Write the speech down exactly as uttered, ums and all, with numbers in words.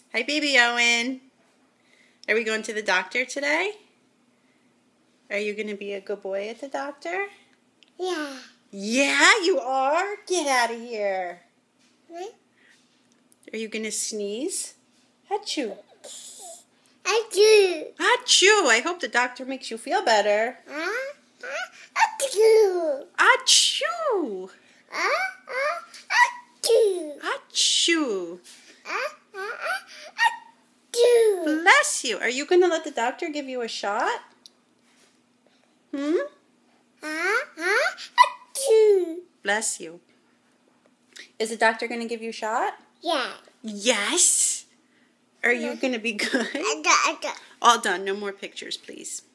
Hi, baby Owen. Are we going to the doctor today? Are you going to be a good boy at the doctor? Yeah. Yeah, you are? Get out of here. What? Are you going to sneeze? Achoo. Achoo. Achoo. I hope the doctor makes you feel better. Ah, ah, achoo. Achoo. Ah, ah, achoo. Achoo. Ah, ah, ah, achoo. Bless you. Are you going to let the doctor give you a shot? Hmm? Ah, ah, achoo. Bless you. Is the doctor going to give you a shot? Yeah. Yes. Are you going to be good? I got, I got. All done. No more pictures, please.